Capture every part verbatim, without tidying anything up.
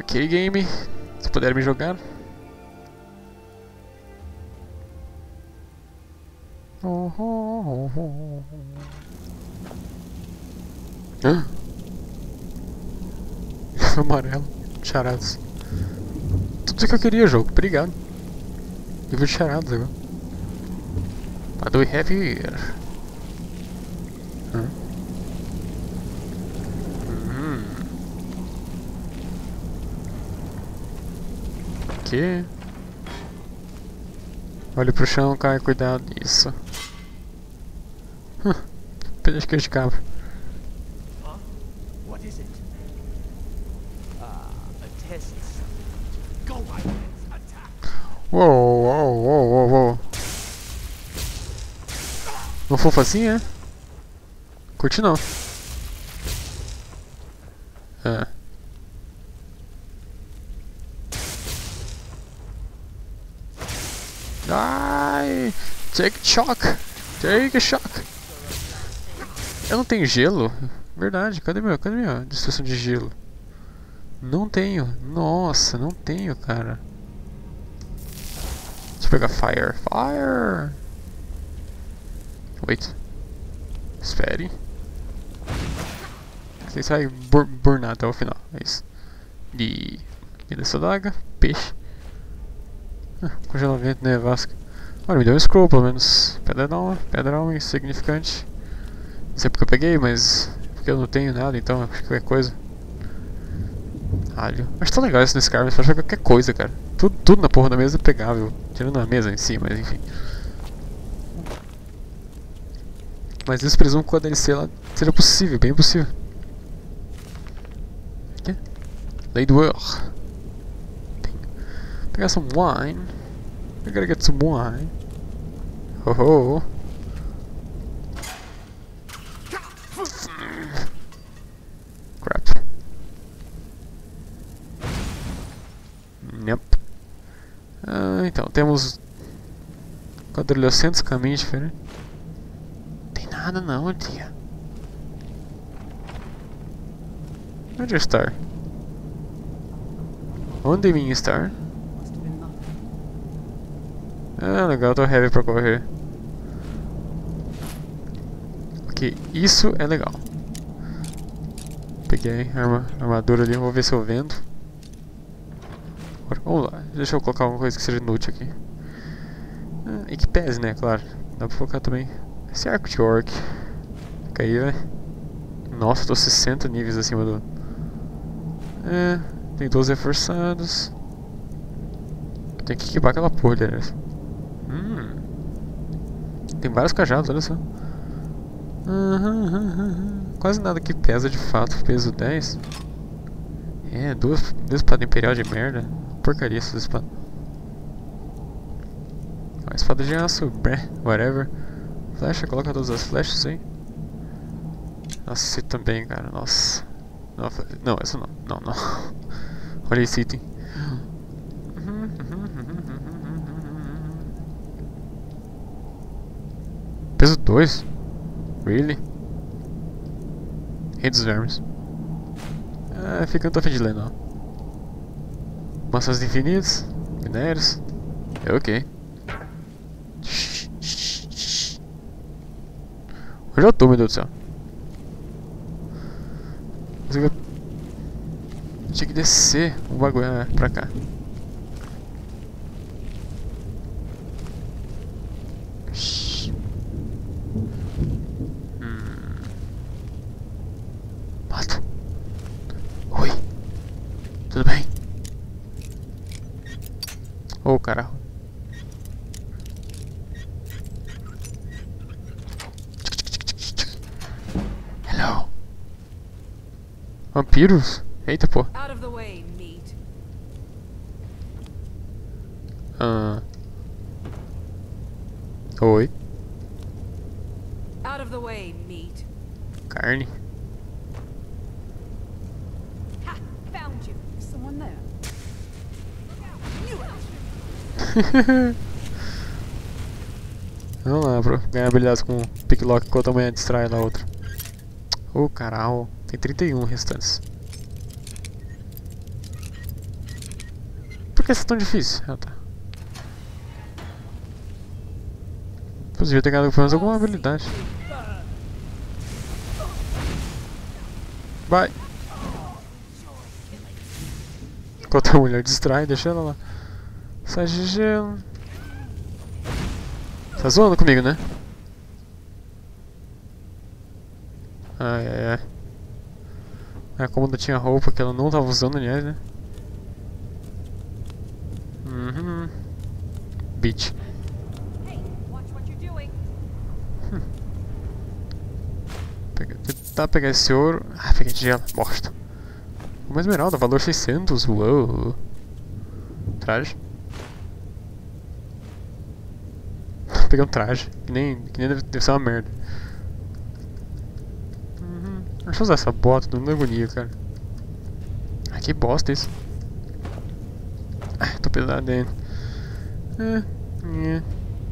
Ok, game. Se puder me jogar. Oh, oh, oh, oh. Hã? Amarelo. Charadas. Tudo que eu queria, jogo. Obrigado. Livro de charadas agora. What do we have here? Hã? Hum. Que? Olha pro chão, cai, cuidado. Isso. Hum. Peixe de cabra. What is it? Ah, a test. Go on, attack. Uou, uou, uou, uou, uou. Não fofo assim, é? Curti não. É. Ai! Take shock! Take shock! Eu não tenho gelo? Verdade, cadê meu? Cadê minha destruição de gelo? Não tenho. Nossa, não tenho, cara. Deixa eu pegar fire. Fire! Wait. Espere. Você vai bur burnar até o final. É isso. E. E dessa daga. Peixe. Ah, congelamento, nevasca. Olha, me deu um scroll pelo menos. Pedra alma. Pedra alma insignificante. Não sei porque eu peguei, mas. Porque eu não tenho nada, então acho que qualquer coisa. Alho. Acho tão legal isso nesse cara, mas pode pegar qualquer coisa, cara. Tudo, tudo na porra da mesa é pegável. Tirando a mesa em si, mas enfim. Mas eles presumem que com a D L C lá seria possível, bem possível. Aqui. Lei do War. Pegar some wine. I gotta get some wine. Oh ho. Crap. Yep. Ah, então, temos quadrilhocentos caminhos diferentes. Nada não, tia. Onde está? Onde minha estar? Ah, legal, tô heavy pra correr. Ok, isso é legal. Peguei a arma, armadura ali, vou ver se eu vendo. Agora, vamos lá, deixa eu colocar alguma coisa que seja inútil aqui. Ah, e que pese, né, claro. Dá pra colocar também esse arco de orc. Fica aí, velho. Nossa, tô sessenta níveis acima do... É, tem doze reforçados. Tem que equipar aquela porra, aliás. Hum. Tem vários cajados, olha só. Uhum, uhum, uhum. Quase nada que pesa de fato. Peso dez. É, duas, duas espadas imperial de merda. Porcaria essas espadas. Uma espada de aço, bré, whatever. Flecha, coloca todas as flechas aí. Nossa, esse também, cara, nossa. Não, não, essa não, não, não. Olha esse item. Peso dois? Really? Rei dos vermes. Ah, fica não tô afim de ler, não. Maçãs infinitas, minérios. É ok. Onde eu tô, meu Deus do céu? Eu tinha que descer o bagulho é, pra cá. Hum. Mato. Oi. Tudo bem? Ô, oh, caralho. Hello. Vampiros? Eita, pô. Out of the way, meat. Ah. Oi. Out of the way, meat. Carne. Ha! Found you. Is someone there? Vamos lá, bro. Ganhar habilidades com picklock enquanto amanhã distrai lá outra. Ô, oh, caralho. Tem trinta e um restantes. que essa é tão difícil? Ah, tá. Pô, devia ter ganhado pelo menos alguma habilidade. Vai! Enquanto a mulher distrai, deixa ela lá. Sai de gelo. Tá zoando comigo, né? Ai, ai, ai. A cômoda tinha roupa que ela não tava usando, aliás, né? Uhum. Bitch. Hey, watch what you're doing. Pega, tentar pegar esse ouro. Ah, peguei de gelo. Bosta. Uma esmeralda, valor seiscentos. Uou. Traje. Peguei um traje. Que nem, que nem deve, deve ser uma merda. Uhum. Deixa eu usar essa bota, tô dando agonia, cara. Ah, que bosta isso. Ah, tô pesado dentro. É, é.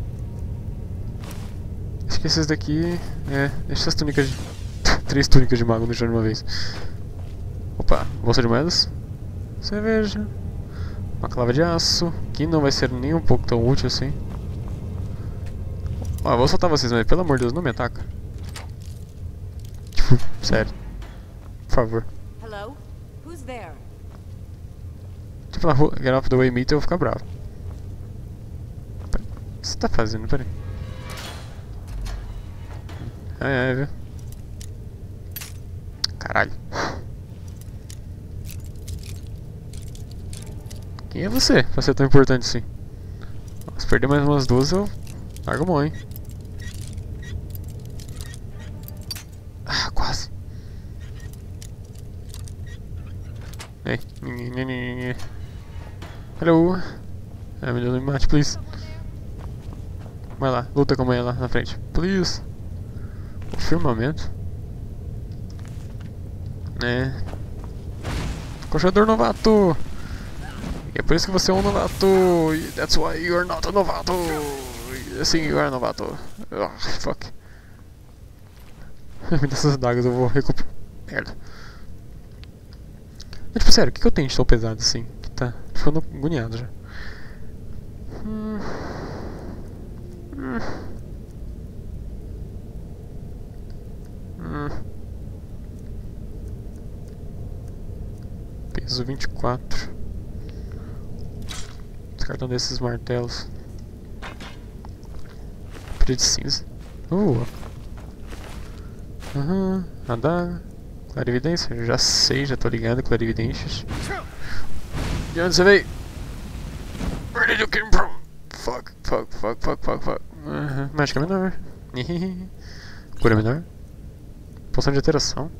Acho que esses daqui. É, deixa essas túnicas de. Três túnicas de mago no chão de uma vez. Opa, bolsa de moedas. Cerveja. Uma clava de aço. Que não vai ser nem um pouco tão útil assim. Ó, eu vou soltar vocês, mas pelo amor de Deus, não me ataca. Tipo, sério. Por favor. Hello? Who's there? Se falar get off the way meet, eu vou ficar bravo. O que você tá fazendo? Peraí. Ai, ai, viu? Caralho. Quem é você pra ser tão importante assim? Se perder mais umas duas, eu largo mão, hein? Ah, quase. Ei. Hello. Ah, meu Deus, não me mate, please. Vai lá, luta com a mãe lá na frente. Please. O firmamento. É. Coxador novato. E é por isso que você é um novato. That's why you are not a novato. Sim, you are novato. Oh, fuck. Me dá essas dagas, eu vou recuperar. Merda. Mas, tipo, sério, o que, que eu tenho de tão pesado assim? Que tá ficando agoniado já. Hum. Hum. Hum. Peso vinte e quatro. Descartando esses martelos. Parede cinza. Uh. Aham. Uhum. Adaga. Clarividência. Já sei, já tô ligado. Clarividências. De onde você veio? Where did you come from? Fuck, fuck, fuck, fuck, fuck, fuck. Uhum. Mágica menor. Cura menor. Poção de alteração.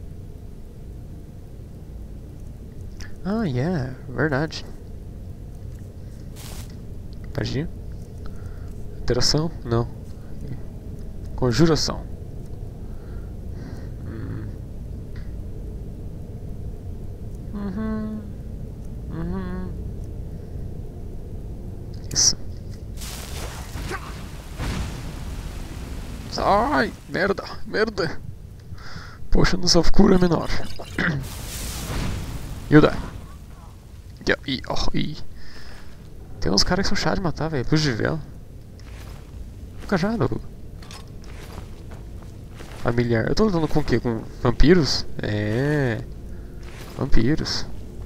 Ah, yeah, verdade. Magia. Alteração? Não. Conjuração. Hum. Uhum. Uhum. Isso. Ai, merda, merda. Poxa, não só cura menor. Yuda. E, oh, e. Tem uns caras que são chatos de matar, velho. Luz de vela. Cajado. Familiar. Eu tô lutando com o quê? Com vampiros? É. Vampiros.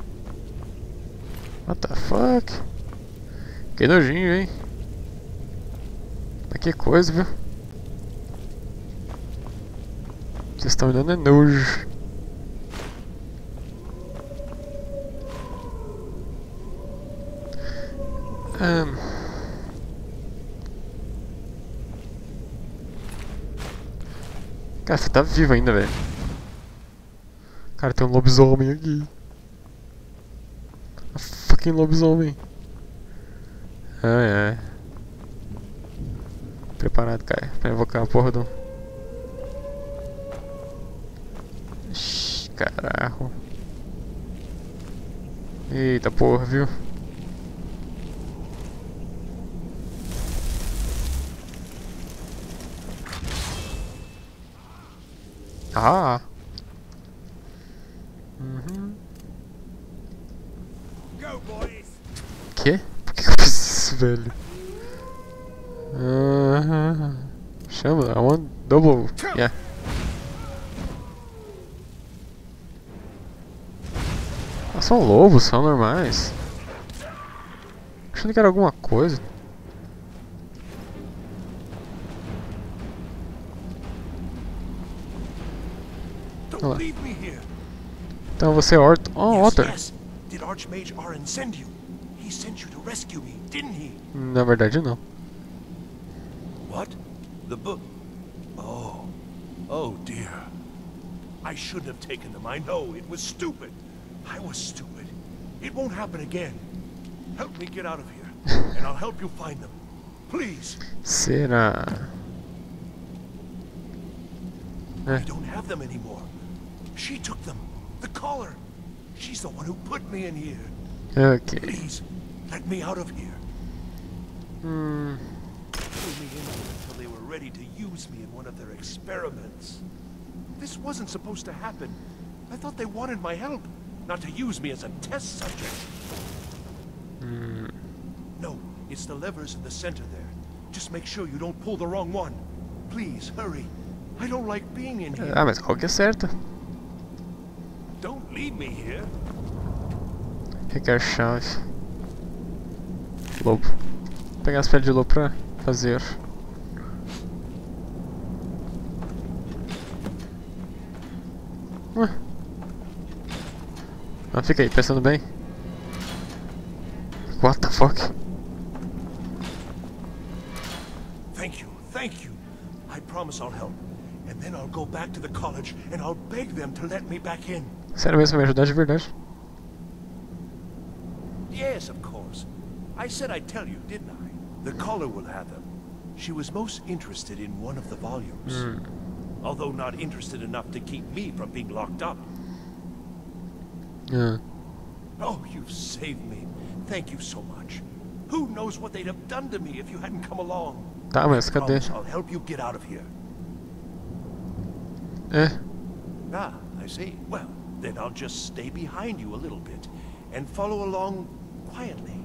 What the fuck? Que nojinho, hein? Mas que coisa, viu? Vocês estão me dando é nojo. Um. Cara, você tá vivo ainda, velho. Cara, tem um lobisomem aqui. A fucking lobisomem. Ai, ai. Preparado, cara, pra invocar a porra do... Ixi, caraca. Eita porra, viu? Ah! Uhum. Go, boys. Quê? Por que, que eu fiz isso, velho? Ah, chama, I want double. Yeah. Ah, são lobos, são normais. Achando que era alguma coisa. Don't leave me here. Então você é Ort... Oh, Yes, Otter. yes. Did Archmage Arin send you? He sent you to rescue me, didn't he? Na verdade não. What? The book? Oh. Oh dear. I shouldn't have taken them. I know. It was stupid. I was stupid. It won't happen again. Help me get out of here, and I'll help you find them. Please. Será? I don't have them anymore. She took them. The collar. She's the one who put me in here. Ok. Please, let me out of here. Hum. Threw me in here until they were ready to use me in one of their experiments. This wasn't supposed to happen. I thought they wanted my help, not to use me as a test subject. Hum. No, it's the levers in the center there. Just make sure you don't pull the wrong one. Please, hurry. I don't like being in here. Ah, mas qual que é certa? Don't leave me here. Requer chave. Lobo. Vou pegar as peles de lobo pra fazer. Ué. Ah, fica aí, pensando bem. What the fuck? Thank you, thank you. I promise I'll help. And then I'll go back to the college and I'll beg them to let me back in. Sério mesmo, vai me ajudar de verdade? Yes, of course. I said I'd tell you, didn't I? The caller will have them. She was most interested in one of the volumes. Hum. Although not interested enough to keep me from being locked up. Ah. Oh, you've saved me. Thank you so much. Who knows what they'd have done to me if you hadn't come along? Tá, mas cadê? Promise I'll help you get out of here. É. Ah, I see. Well, then I'll just stay behind you a little bit and follow along quietly.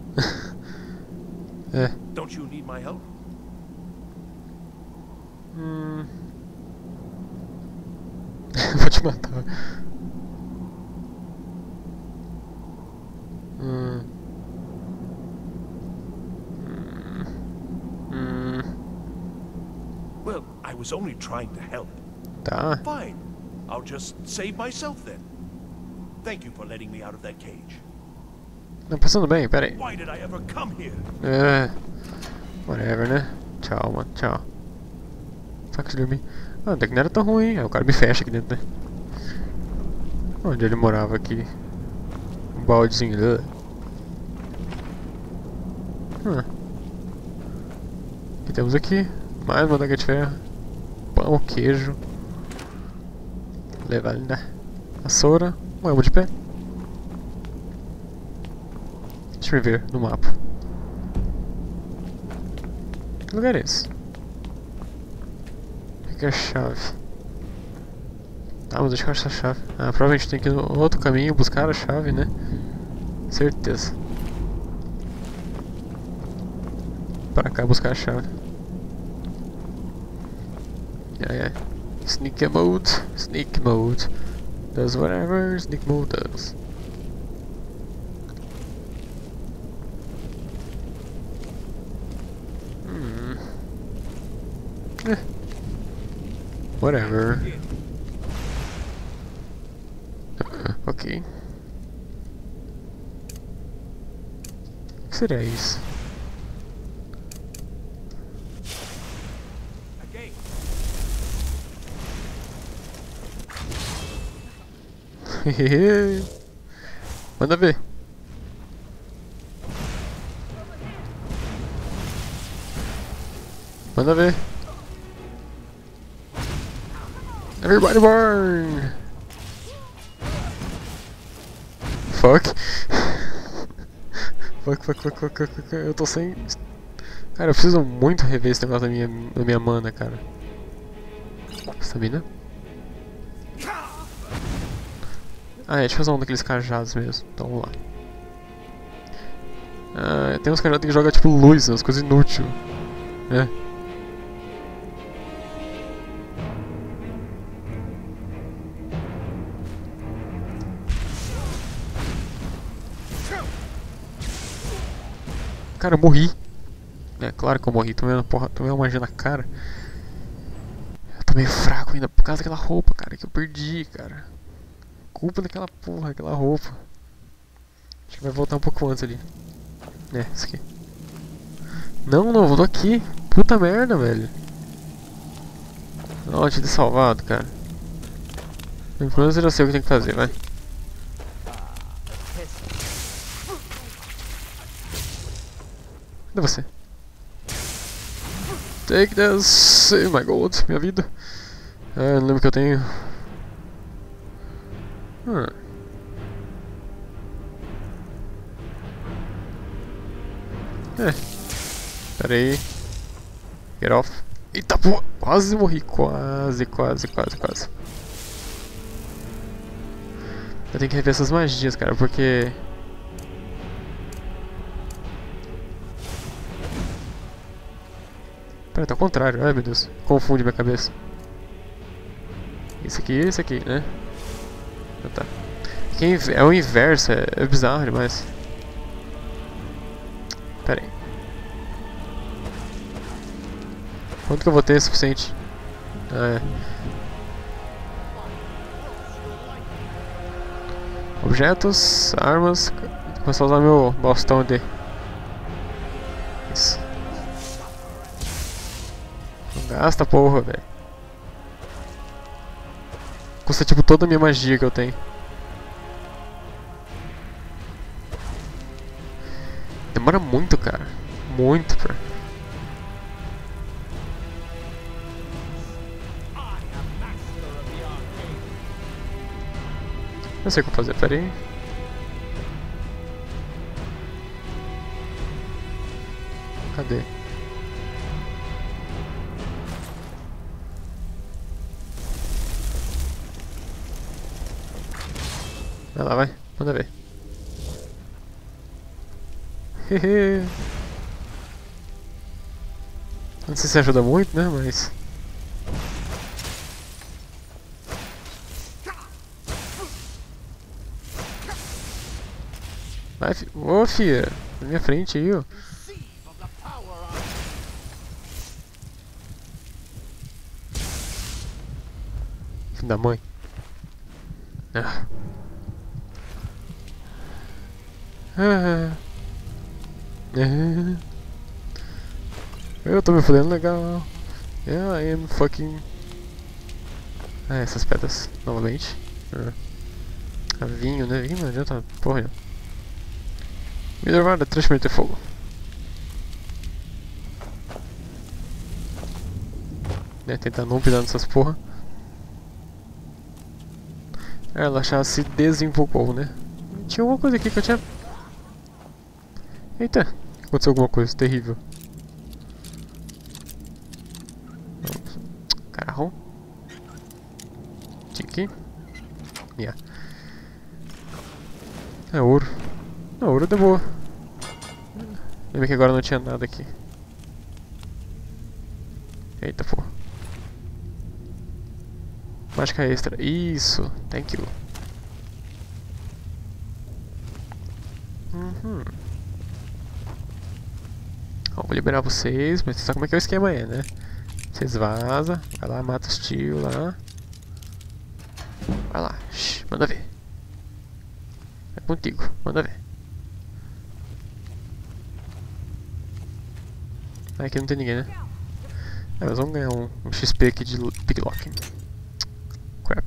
É. Don't you need my help? Hum. Vou te matar. Hum. Hum. Hum. Well, I was only trying to help. Tá. Fine. I'll just save myself then. Thank you for letting me out of that cage. Não, pensando bem, pera aí. Why did I ever come here? É. Whatever, né? Tchau, mano. Tchau. Saco de dormir. Ah, até que não era tão ruim. Aí o cara me fecha aqui dentro, né? Onde ele morava aqui? Um baldezinho. Uh. Hum. O que temos aqui? Mais uma daga de ferro. Pão, queijo. Levar ali na vassoura. Um elmo de pé. Deixa eu ver no mapa. Que lugar é esse? Aqui é a chave. Ah, mas deixa eu achar a chave. Ah, provavelmente tem que ir no outro caminho buscar a chave, né? Certeza. Para cá buscar a chave. Ai ai. Sneak mode. Sneak mode. Does whatever sneak mode does. Hmm. Eh. Whatever. Ok. O que seria isso? Again. Manda ver. Manda ver. Everybody burn! Fuck. Fuck, fuck, fuck, fuck, fuck, fuck. Eu tô sem... Cara, eu preciso muito rever esse negócio da minha, da minha mana, cara. Estamina? Ah, é, deixa eu fazer um daqueles cajados mesmo. Então vamos lá. Ah, tem uns caras que jogam tipo luz, umas coisas inúteis. É. Cara, eu morri. É claro que eu morri, tomei uma porra, tomei uma magia na cara. Eu tô meio fraco ainda por causa daquela roupa, cara, que eu perdi, cara. Culpa daquela porra, aquela roupa. Acho que vai voltar um pouco antes ali. É, isso aqui. Não, não, voltou aqui. Puta merda, velho. Não, eu tinha ter salvado, cara. Pelo menos eu já sei o que tem que fazer, vai. Cadê você? Take this, save my gold, minha vida. Ah, eu não lembro o que eu tenho. Hum. É. Pera aí. Get off. Eita porra, quase morri, quase, quase, quase, quase. Eu tenho que rever essas magias, cara, porque... Pera, tá ao contrário, ai meu Deus, confunde minha cabeça. Esse aqui e esse aqui, né? Ah, tá. É o inverso, é, é bizarro demais. Pera aí. Quanto que eu vou ter é suficiente? Ah, é. Objetos, armas. Vou começar a usar meu bastão de. Isso. Não gasta porra, velho. Custa tipo toda a minha magia que eu tenho. Demora muito, cara. Muito, cara. Não sei o que eu vou fazer, pera aí. Cadê? Vai lá, vai. Manda ver. Hehe. Não sei se ajuda muito, né, mas... Vai, fi... Ô, filha. Na minha frente aí, ó. Filho da mãe. Ah. Ah. Ah. Eu tô me fudendo legal. Yeah, I am fucking... Ah, essas pedras, novamente. Ah. Ah, vinho, né? Vinho não adianta porra não. Melhorada, transferir de fogo. Né, tentar não pisar nessas porra. Ela já se desinvocou, né? Tinha alguma coisa aqui que eu tinha... Eita, aconteceu alguma coisa terrível. Carro. Tiki. Yeah. É ouro. Não, ouro deu boa. Lembra que agora não tinha nada aqui. Eita, pô. Mágica extra. Isso. Thank you. Uhum. Ó, vou liberar vocês, mas você sabe como é que é o esquema aí, né? Vocês vazam, vai lá, mata os tios lá. Vai lá, shh, manda ver. É contigo, manda ver. Ah, aqui não tem ninguém, né? É, mas vamos ganhar um, um X P aqui de picklock. Crap.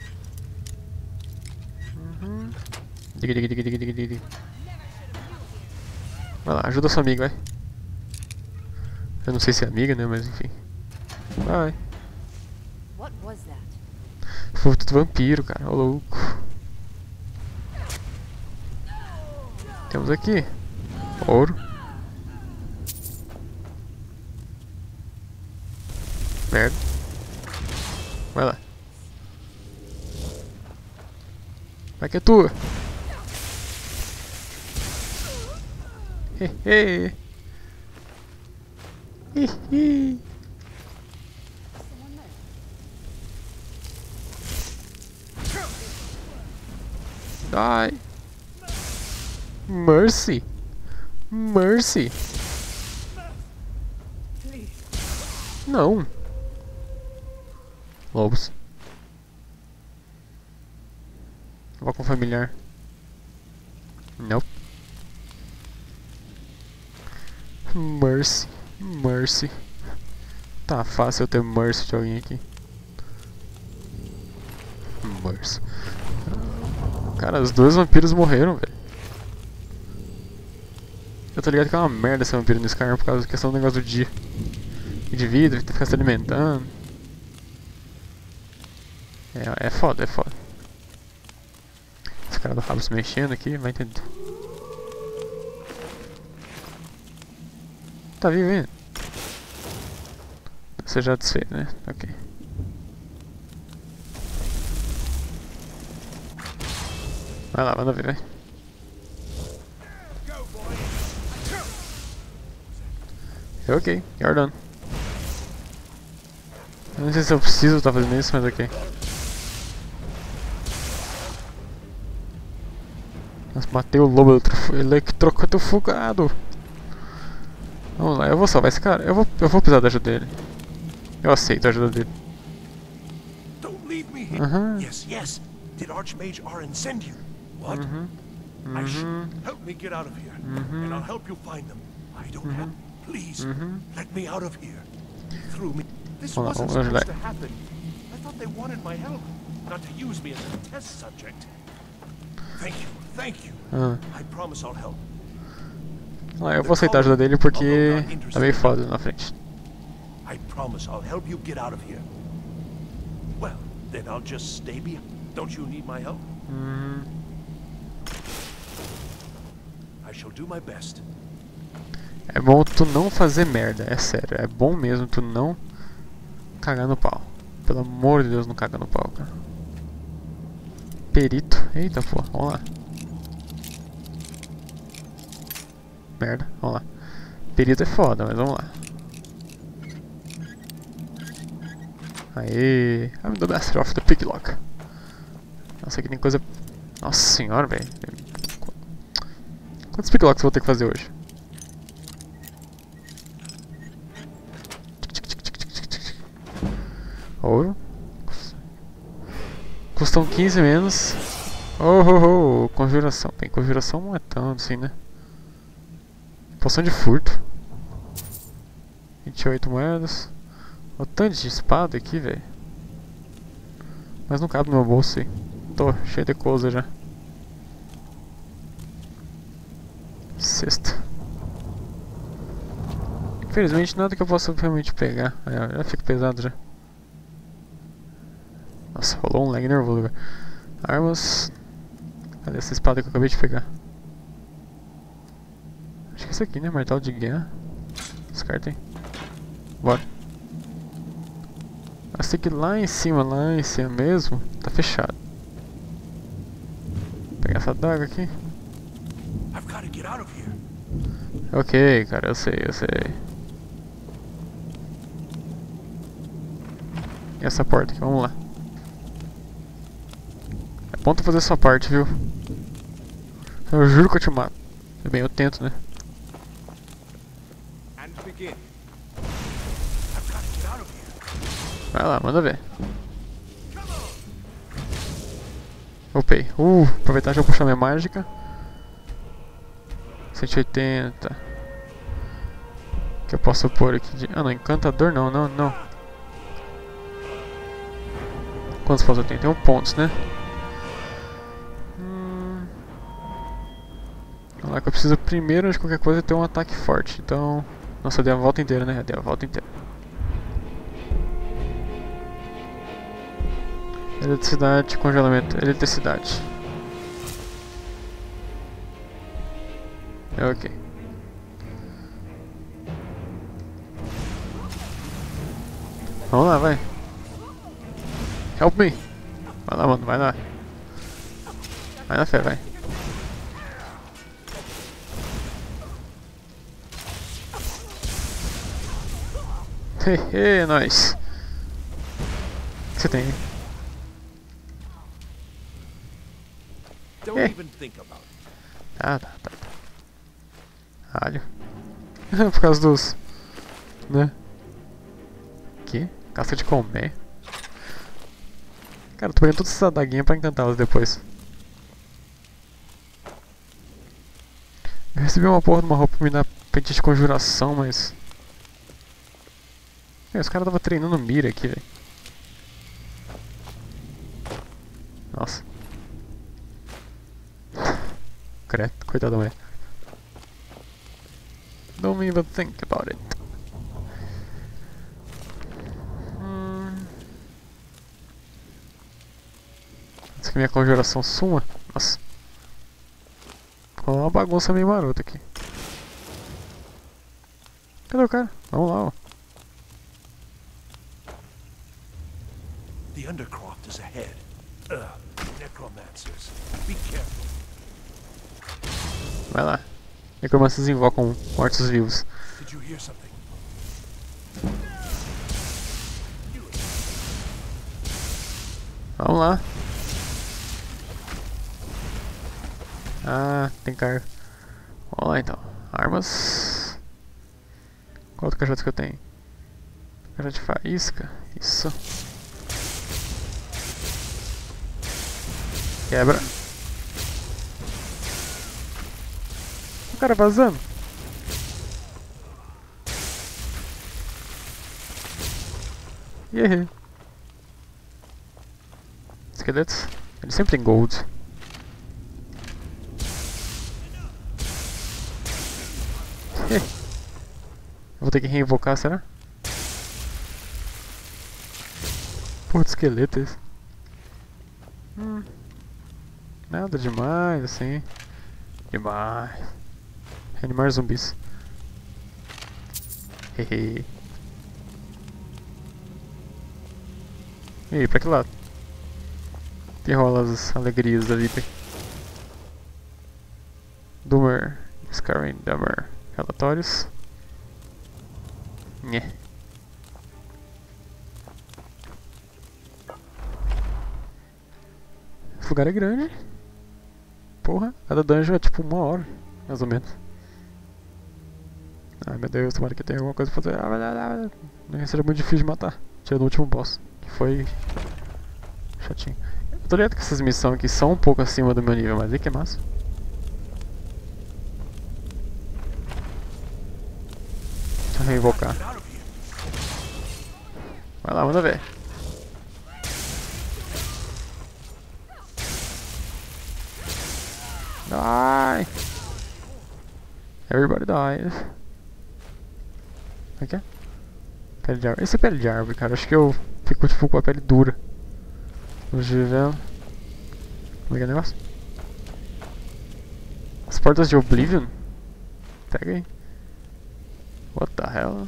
Uhum. Diga, diga, diga, diga, diga, diga. Vai lá, ajuda sua amiga, vai. Eu não sei se é amiga, né? Mas enfim. Vai. What was that? Foi tudo vampiro, cara. Ô louco. Temos aqui ouro. Merda. Vai lá. Vai que é tua. Hehe. Hihi. Someone there. Die. Mercy. Mercy. Não. Lobos. Vou com familiar. Nope. Mercy. Mercy. Tá fácil eu ter mercy de alguém aqui. Mercy. Cara, os dois vampiros morreram, velho. Eu tô ligado que é uma merda ser vampiro no Skyrim por causa da questão do negócio do dia. E de vida, ficar se alimentando. É, é foda, é foda. Esse cara do rabo se mexendo aqui, vai entender. Tá vivo ainda? Você já desfez, né? Ok. Vai lá, manda ver, vai. Ok, you're done. Eu não sei se eu preciso estar fazendo isso, mas ok. Nossa, matei o lobo eletrocutufugado. Vamos lá, eu vou salvar esse cara. Eu vou, eu vou precisar da ajuda dele. Eu aceito a ajuda dele. Don't leave me here. Uh-huh. Yes, yes. Did Archmage Arin send you? What? Uhum. I should Uhum. help me get out of here, Mhm. and I'll help you find them. I don't have. Please, Mhm. let me out of here. Through me. This Hold on, wasn't hold on, supposed like- to happen. I thought they wanted my help, not to use me as a test subject. Thank you, thank you. Ah. I promise I'll help. Ah, eu vou aceitar a ajuda dele porque tá meio foda ali na frente. I promise I'll help you get out of here. Well, then I'll just stay behind. Don't you need my help? Hum. I shall do my best. É bom tu não fazer merda, é sério. É bom mesmo tu não cagar no pau. Pelo amor de Deus, não caga no pau, cara. Perito. Eita, pô, vamos lá. Merda, vamos lá. Perito é foda, mas vamos lá. Aê, I'm the master of the picklock. Nossa, aqui tem coisa... Nossa senhora, velho. Quantos picklocks eu vou ter que fazer hoje? Ouro. Custam quinze menos. Oh, oh, oh, conjuração. Bem, conjuração não é tanto assim, né? Poção de furto. vinte e oito moedas. O tanto de espada aqui, velho. Mas não cabe no meu bolso aí. Tô cheio de coisa já. Sexta. Infelizmente nada que eu possa realmente pegar. Aí, já fica pesado já. Nossa, rolou um lag nervoso agora. Armas. Cadê essa espada que eu acabei de pegar? Acho que é esse aqui, né? Martelo de guerra. Descartem. Bora. Mas tem que ir lá em cima, lá em cima mesmo. Tá fechado. Vou pegar essa adaga aqui. I've got to get out of here. Ok, cara, eu sei, eu sei. E essa porta aqui, vamos lá. É bom tu fazer a sua parte, viu? Eu juro que eu te mato. Bem, eu tento, né? And begin. I've got to get out of here. Vai lá, manda ver. Upei. Uh, aproveitar e já puxar minha mágica. cento e oitenta. O que eu posso pôr aqui de... Ah não, encantador não, não, não. Quantos pontos eu tenho? Tenho pontos, né? Hum... Vamos lá que eu preciso primeiro de qualquer coisa ter um ataque forte. Então... Nossa, eu dei a volta inteira, né? Eu dei a volta inteira. Eletricidade, congelamento, eletricidade. Ok. Vamos lá, vai. Help me. Vai lá, mano, vai lá. Vai na fé, vai. Hehe, nóis. O que você tem aí? Don't Eh. even think about it. Ah, tá, tá, tá. Alho. Por causa dos... né? Que? Casca de comer. Cara, eu tô pegando todas essas adaguinhas pra encantá-las depois. Eu recebi uma porra de uma roupa pra me dar feitiço de conjuração, mas... É, os caras tava treinando mira aqui, velho. Nossa. Credo, coitado da mulher. Don't even think about it. Hum. Antes que minha conjuração suma. Nossa. Ficou uma bagunça meio marota aqui. Cadê o cara? Vamos lá, ó. The Undercroft is ahead. Ugh, necromancers. Be careful. Vai lá. Necromancers invocam mortos-vivos. Did you hear something? Vamos lá. Ah, tem carga. Vamos lá então. Armas. Qual outro cajado que eu tenho? Cajado de faísca. Isso. Quebra. O cara vazando. E aí? Esqueletos? Ele sempre tem gold. Eu vou ter que reinvocar, será? Porra de esqueleto esse. Hum. Nada demais, assim. Demais. Reanimar zumbis. Hehe. E aí, pra que lado? Que rola as alegrias da vida? Doomer. Skyrim Doomer. Relatórios. Nhé. Esse lugar é grande. Porra, cada dungeon é tipo uma hora, mais ou menos. Ai meu Deus, tomara que tenha alguma coisa pra fazer. Não que seja muito difícil de matar. Tirando o último boss, que foi chatinho. Eu tô ligado que essas missões aqui são um pouco acima do meu nível, mas aí que é massa. Deixa eu reinvocar. Get out of here. Vai lá, manda ver. Die! Everybody dies. Como é que é? Pele de árvore. Esse é pele de árvore, cara. Acho que eu fico tipo com a pele dura. Os de vela. Como é que é o negócio? As portas de Oblivion? Pega aí. What the hell?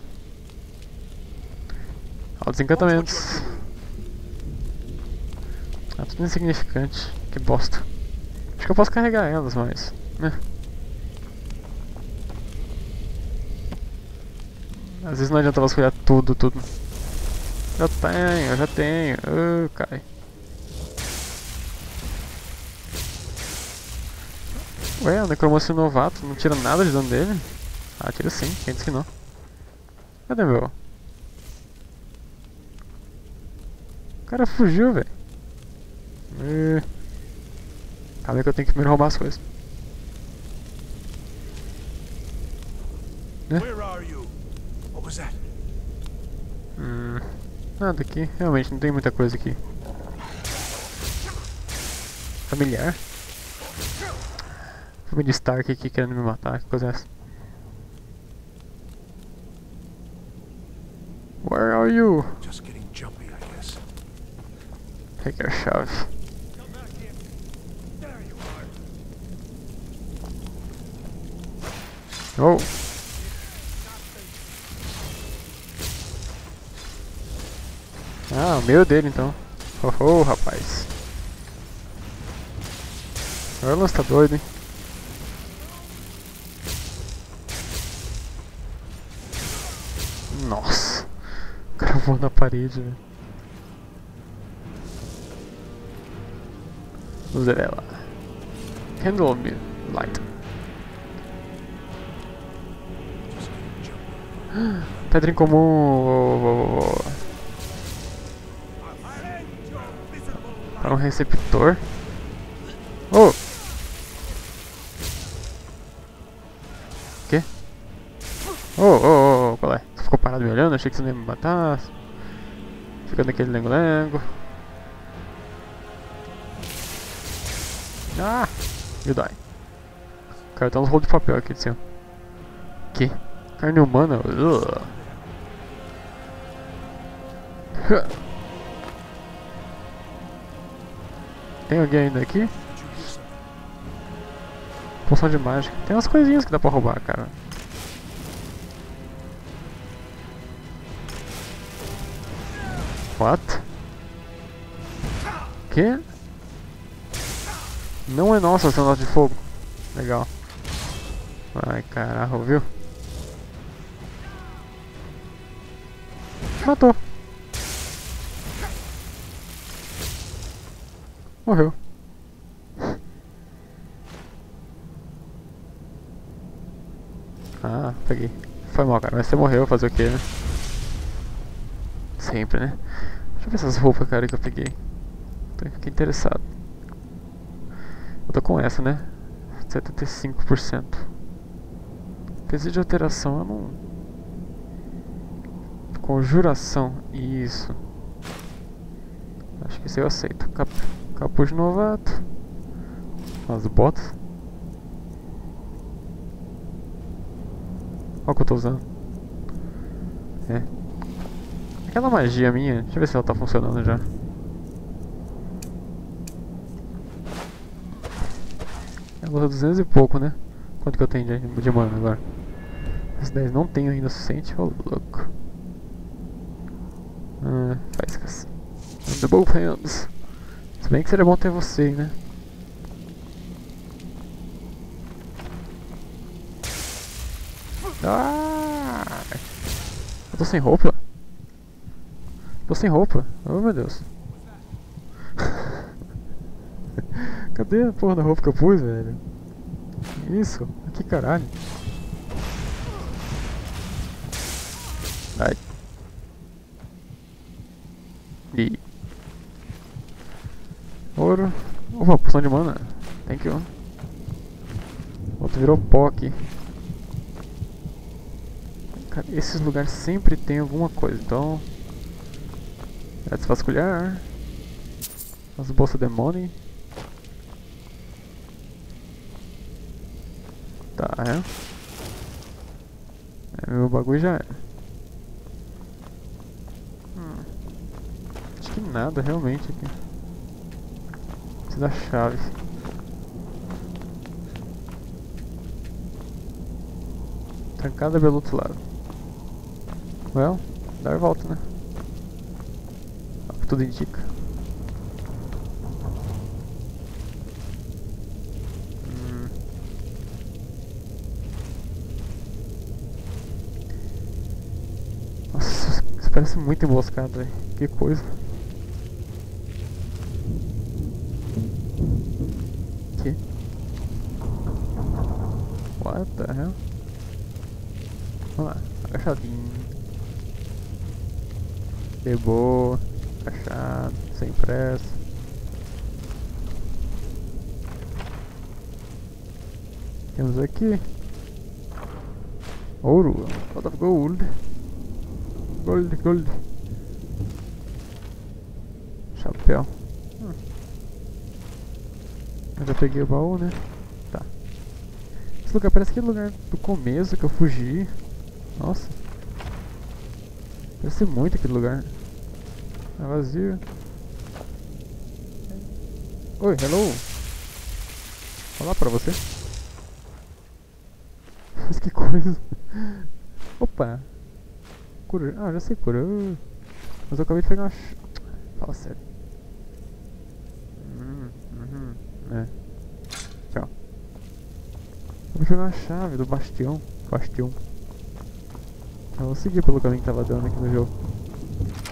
Altos encantamentos. Ah, tudo insignificante. Que bosta. Acho que eu posso carregar elas, mas... né? Às vezes não adianta vasculhar tudo, tudo. Já tenho, já tenho. Uh, cai. Ué, o necromancer novato não tira nada de dano dele? Ah, tira sim, quem disse que não? Cadê meu? O cara fugiu, velho. Uh. Calma aí que eu tenho que primeiro roubar as coisas. Né? Where are you? What was that? Hum, nada aqui. Realmente não tem muita coisa aqui. Familiar. Família Stark aqui querendo me matar. Que coisa é essa? Where are you? Just getting jumpy, I guess. Pegue a chave. Come back here. There you are. Oh! Ah, o meu dele então. Oh, oh, rapaz. O Orlando tá doido, hein? Nossa. Vou na parede, velho. Luz dela. Candle me light. Pedra em comum. Para um receptor. Oh! Que? Oh, oh, oh, oh, qual é? Você ficou parado me olhando? Achei que você não ia me matar. Fica naquele lengo-lengo. Ah! You die. Cara, tem uns rolos de papel aqui de cima. Que? Carne humana? Ugh. Tem alguém ainda aqui? Poção de mágica. Tem umas coisinhas que dá pra roubar, cara. What? Que? Não é nossa, seu nosso de fogo. Legal. Ai, caralho, viu? Matou. Morreu. Ah, peguei. Foi mal, cara. Mas você morreu, fazer o que, né? Sempre, né? Deixa eu ver essas roupas, cara, que eu peguei. Fiquei interessado. Eu tô com essa, né? setenta e cinco por cento. Precisa de alteração, eu não... Conjuração, isso. Acho que esse eu aceito. Cap... Capuz de novato. As botas. Olha o que eu tô usando. É. Aquela magia minha, deixa eu ver se ela tá funcionando já. Ela usa duzentos e pouco, né? Quanto que eu tenho de, de mana agora? Esses dez não tenho ainda o suficiente. Ô, oh, louco. Ah, faíscas. The both hands. Se bem que seria bom ter você, né? Ah! Eu tô sem roupa? Tô sem roupa. Oh, meu Deus. Cadê a porra da roupa que eu pus, velho? Isso? Que caralho? Ai. E... Ouro. Opa, poção de mana. Thank you. O outro virou pó aqui. Cara, esses lugares sempre tem alguma coisa, então... É desvasculhar. As bolsas de money. Tá, é. É, meu bagulho já é. Hum. Acho que nada realmente aqui. Preciso da chave. Trancada pelo outro lado. Well, dar volta, né? O que tudo indica. Hum. Nossa, isso parece muito emboscado, velho. Que coisa. Que? What the hell? Vamos lá, agachadinho. De boa, agachado, sem pressa. Temos aqui ouro, lot of gold. Gold, gold. Chapéu. Hum. Eu já peguei o baú, né? Tá. Esse lugar parece aquele lugar do começo que eu fugi. Nossa. Parece muito aquele lugar. É vazio. Oi, hello. Olá pra você. Mas que coisa. Opa. Cura. Ah, já sei curar. Mas eu acabei de pegar uma... Ch... Fala sério. Hum, uhum, é. Tchau. Eu vou pegar uma chave do bastião. Bastião. Eu vou seguir pelo caminho que tava dando aqui no jogo.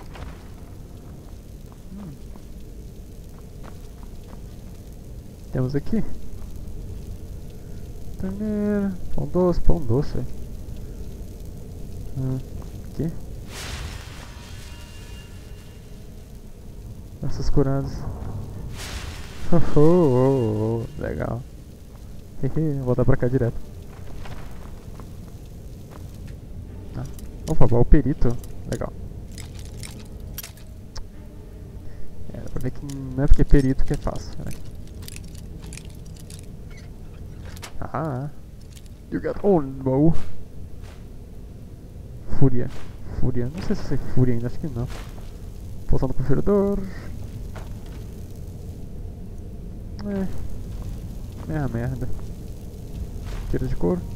Temos aqui torneira, pão doce, pão doce. Hum, aqui. Essas curadas. Oh, oh, oh, oh, legal. Vou voltar pra cá direto. Ah. Opa, o perito. Legal. É, dá pra ver que não é porque é perito que é fácil, né? Ah, you got on, bow. Fúria. Fúria. Não sei se eu sei fúria ainda, acho que não. Poção do conferidor. É. É a merda. Tira de couro.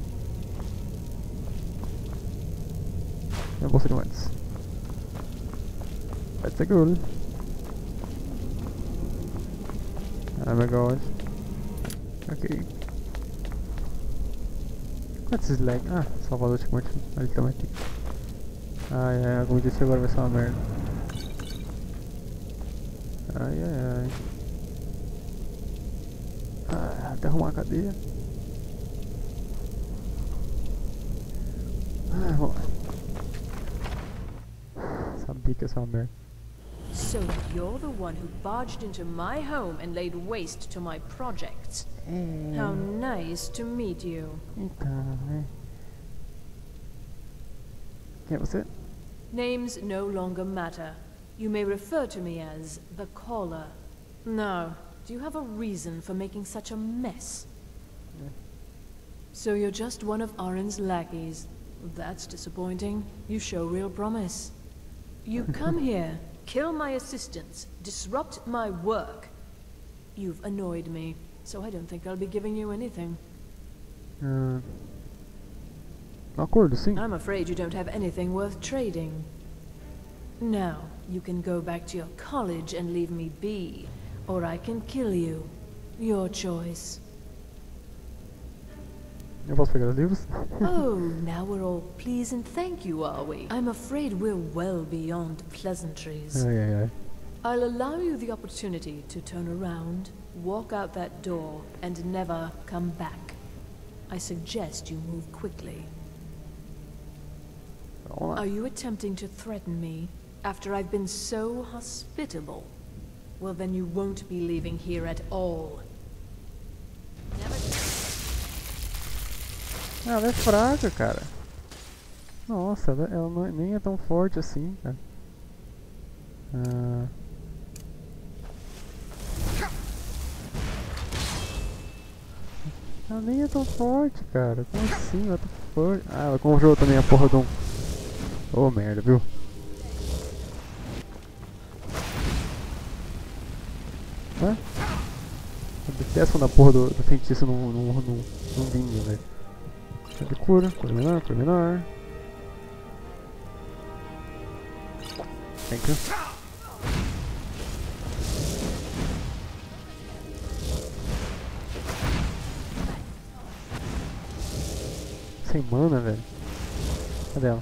E a bolsa de moedas. That's a good. Oh my god. Ok. Quantos slag? Ah, salvador de morte ali também aqui. Ai ai, como eu disse agora vai ser uma merda. Ai ai ai. Ah, até arrumar a cadeia. Ah, vamos lá. Sabia que ia ser uma merda. So you're the one who barged into my home and laid waste to my projects. É... How nice to meet you. Então, né? Quem é você? Names no longer matter. You may refer to me as the Caller. Now, do you have a reason for making such a mess? Yeah. So you're just one of Arin's lackeys. That's disappointing. You show real promise. You come here, kill my assistants, disrupt my work. You've annoyed me, so I don't think I'll be giving you anything. Uh, um acordo, sim. I'm afraid you don't have anything worth trading. Now, you can go back to your college and leave me be, or I can kill you. Your choice. Eu posso pegar os livros? Oh, now we're all please and thank you, are we? I'm afraid we're well beyond pleasantries. Ai ai ai. I'll allow you the opportunity to turn around, walk out that door, and never come back. I suggest you move quickly. Vamos lá. Are you attempting to threaten me after I've been so hospitable? Well, then you won't be leaving here at all. Ah, ela é fraca, cara. Nossa, ela, ela não é, nem é tão forte assim, cara. Ah. Ela nem é tão forte, cara. Como assim? Ela tá forte. Ah, ela conjurou também a porra de um... Oh, merda, viu? Hã? Eu detesto quando a porra do, do feitiço não, não, não, não vinha, velho. De cura, cura menor, cura menor. Thank you. Sem mana, velho. Cadê ela?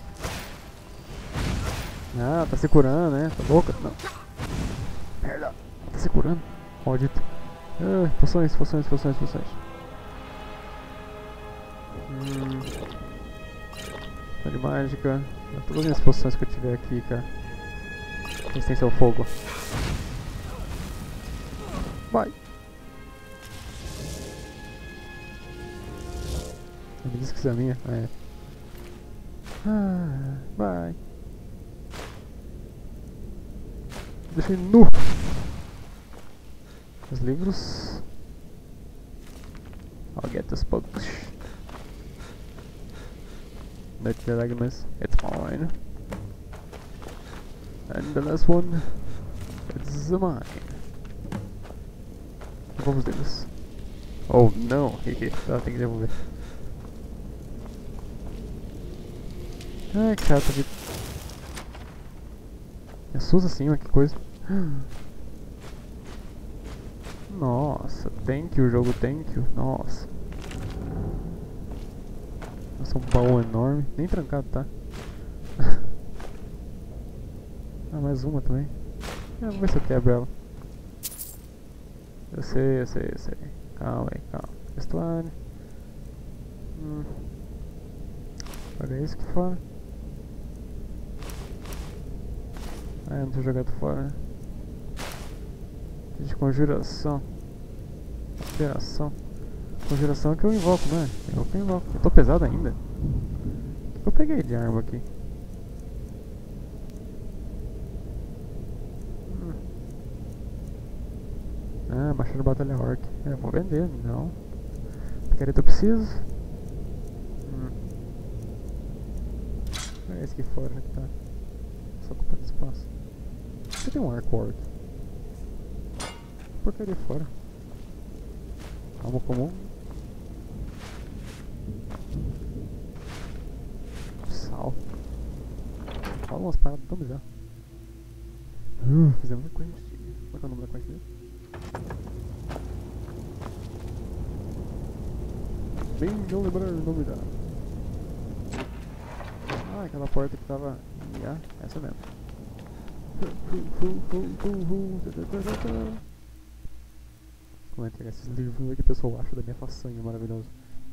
Ah, tá se curando, né? Tá louca? Não. Merda. Tá se curando. Maldito. Ah, poções, poções, poções, poções. Hum. De mágica. Todas as minhas poções que eu tiver aqui, cara. Resistência ao fogo. Vai! Me disse que isso é minha. É. Ah, vai! Deixei nu! Os livros. I'll get those books. That's the arguments. It's mine. And the last one, it's mine. Vamos deles. Oh não, hehe, ela tem que devolver. Ai, que chato de... É Suza assim, mas que coisa. Nossa, thank you, jogo, thank you. Nossa. Nossa, um baú enorme. Nem trancado, tá? Ah, mais uma também. Ah, vamos ver se eu quebro ela. Eu sei, eu sei, eu sei. Calma aí, calma. Vestuário. Hum. Olha isso aqui fora. Ah, eu não tô jogado fora, né? De conjuração. Conjuração. Conjuração é que eu invoco, não é? Eu que eu invoco. Eu tô pesado ainda. O que eu peguei de arma aqui? Hum. Ah, machado de batalha orc. É, vou vender, não. Picareta eu preciso. Hum. É esse aqui fora que tá. Só ocupando espaço. Por que tem um arco orc? Porcaria fora. Alma comum. Sal. Fala umas paradas tão bizarras. Uh, fizemos uma quest. Como é que é o nome da quest dele? Bem não lembrar o nome da. Ah, aquela porta que tava. Ah, essa mesmo. Vou entregar esses livros que o pessoal acha da minha façanha maravilhosa.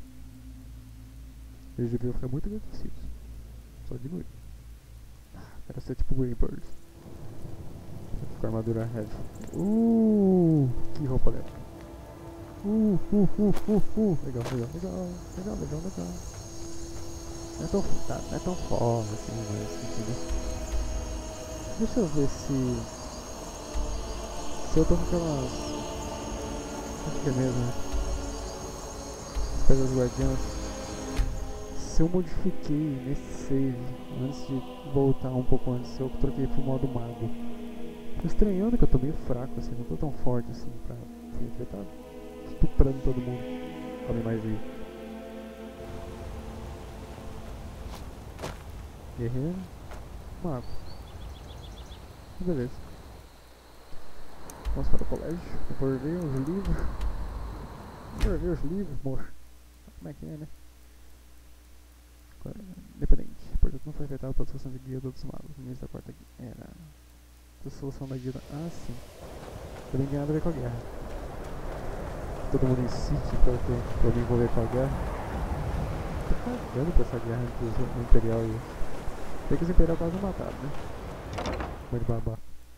Eles deviam ficar muito agradecidos. Só diminuir. Quero ser tipo Greybird. Com a armadura heavy. Uh, que roupa legal. Uh, uh, uh, uh, uh. Legal, legal, legal. Legal, legal, legal. Não é tão, tá, não é tão foda assim, mas entendeu? Deixa eu ver se... Se eu tô com aquelas... Acho que é mesmo, né? As pedras guardiãs. Se eu modifiquei nesse save, antes de voltar um pouco antes, eu troquei pro modo mago. Tô estranhando que eu tô meio fraco assim, não tô tão forte assim pra se enfrentar. Estuprando todo mundo. Come mais vida. Guerreiro. Mago. Beleza. Vamos para o colégio. Vou ver os livros. Vou ver os livros, moço. Como é que é, né? Independente. Portanto, não foi afetado pela solução de guia dos magos. No início da quarta guia. Era. A solução da guia. Da... Ah, sim. Também tem nada a ver com a guerra. Todo mundo insiste pra, ter, pra me envolver com a guerra. Tô cagando pra essa guerra entre o Imperial e os. Tem que os Imperial quase me mataram, né? Mas de babá.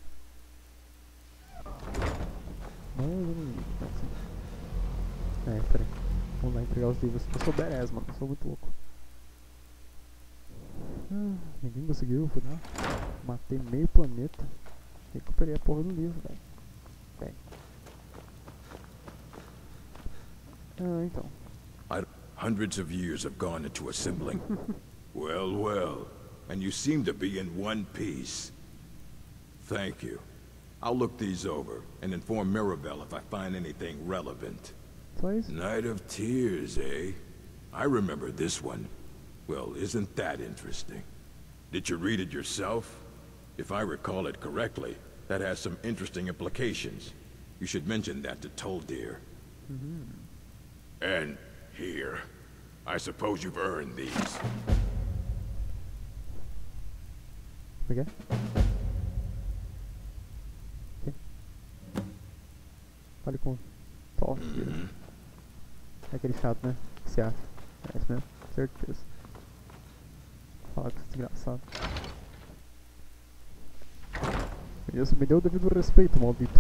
Mas eu não ligo, tá assim. É, peraí. Vamos lá entregar os livros. Eu sou badass, mano. Eu sou muito louco. Ah, ninguém conseguiu, fui lá. Matei meio planeta. Recuperei a porra do livro, velho. Bem. Ah, então. I, hundreds of years have gone into assembling. Well, well. And you seem to be in one piece. Thank you. I'll look these over and inform Mirabelle if I find anything relevant. Please? Night of Tears, eh? I remember this one. Well, isn't that interesting? Did you read it yourself? If I recall it correctly, that has some interesting implications. You should mention that to Toldir. Mm-hmm. And here. I suppose you've earned these. Okay. Ok. Fale com o Thor. Mm-hmm. É aquele chato, né? O que você acha? É isso mesmo? Certeza. Fala que desgraçado. Isso me deu o devido respeito, maldito.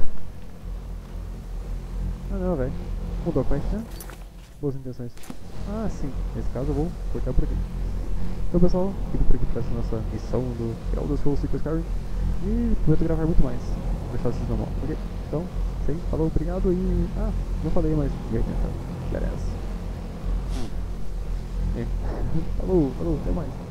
Ah não, velho. Mudou a quest, né? Boas intenções. Ah, sim. Nesse caso eu vou cortar por aqui. Então pessoal, fico por aqui para essa nossa missão do Elder Scrolls cinco Skyrim. E prometo gravar muito mais. Vou deixar vocês na mão, ok? Então, sim, falou, obrigado e... Ah, não falei, mas... Beleza. Hum. Falou, falou, até mais.